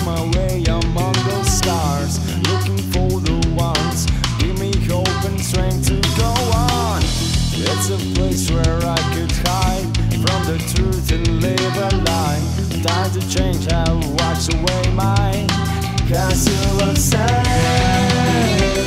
my way among those stars, looking for the ones give me hope and strength to go on. It's a place where I could hide from the truth and live a lie. Time to change, I wash away my castle of sand.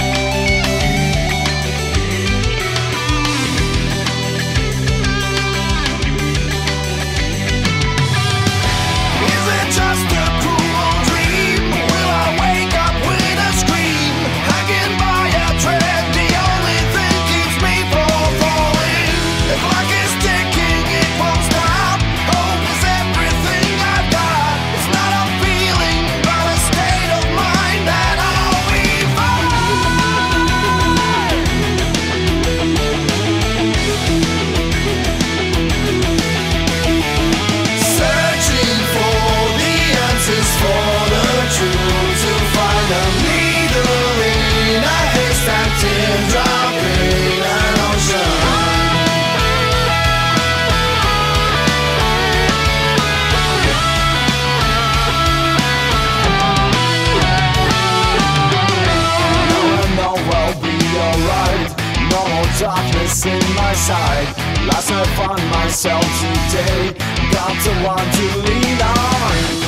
Darkness in my sight. Last I found myself today. Got the one to lean on.